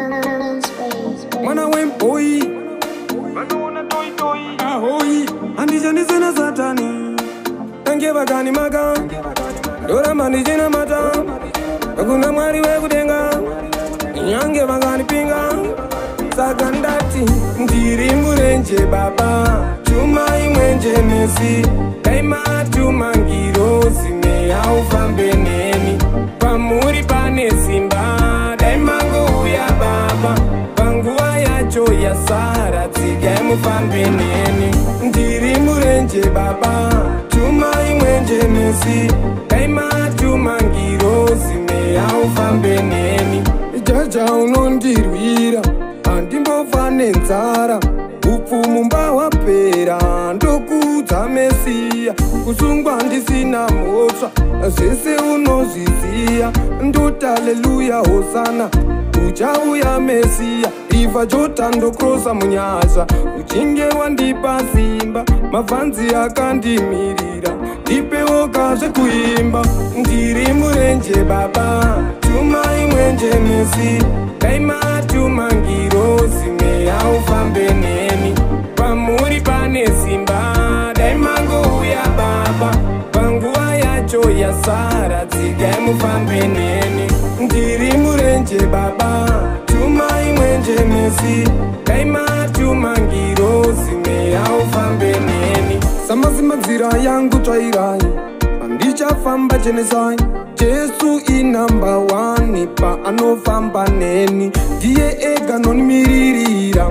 Mwana wemboi vanoona toi toi ahoi handichandisina satani nange vakani maka ndoramba ndichina mata akuna mwari wekudenga nyange vakanipinga saka ndati ndiri murenje baba tuma imwenje mesi daimatuma ngirozi neyaufambe neni pamuri pane simba daimangouya baba panguva yacho yasara tsigai mufambe neni ndiri murenje baba tuma imwenje mesi daimatuma ngirozi neyaufambe neni jaja unondirwira handimbofa nenzara upfumu mbahwapera ndokudza mesiya kusungwa ndisina mhosva zvese unozviziya ndoti aleluya hosana uchauya mesiya ifa jota ndokrosa munyasha uchinge wandipa simba mabvanzi akandimirira ndipewoka zvekuimba ndiri murenje baba tuma imwenje mesi daimatuma ngirozi neyaufambe neni pamuri pane simba daimangouya baba panguva yacho yasara tsigai mufambe neni ndiri murenje baba tuma imwenje mesi daimatuma ngirozi neyaufambe neni samazimadzira yangu tsvairai handichafamba chenesai jesu inamba 1 paanofamba neni ndiye ega nonimiririra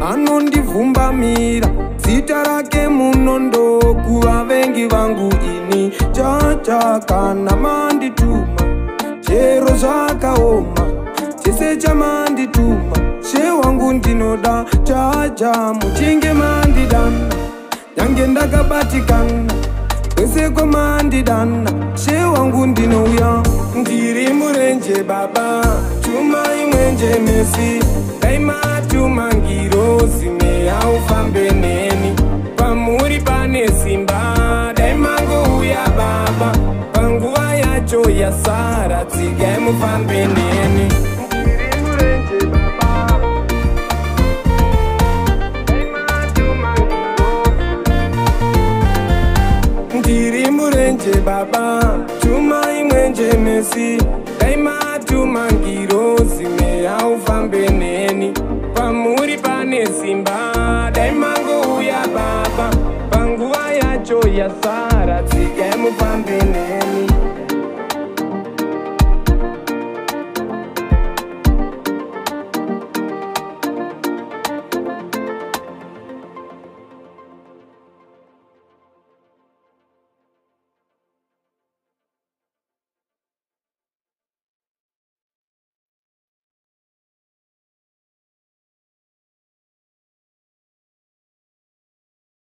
anondivhumbamira zita rake munondo kuvavengi vangu ini chacha kana mandituma chero zvakaoma chese chamandituma she wangu ndinoda chacha muchinge mandidana nyange ndakabatikana kwese kwamandidana she wangu ndinouya ndiri murenje baba tuma imwenje mesi daimatuma ngirozi neyaufambe neni pamuri pane simba daimangouya baba panguva yacho yasara tsigai mufambe neni ndiri murenje baba ndiri murenje baba tuma imwenje mesi daimatuma ngirozi neyaufambe neni